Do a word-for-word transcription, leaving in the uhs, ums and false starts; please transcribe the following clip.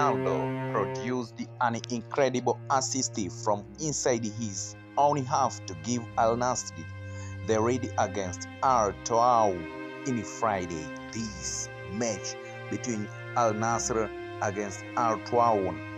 Ronaldo produced an incredible assist from inside his own half to give Al Nassr the lead against Al-Taawoun in Friday. This match between Al Nassr against Al-Taawoun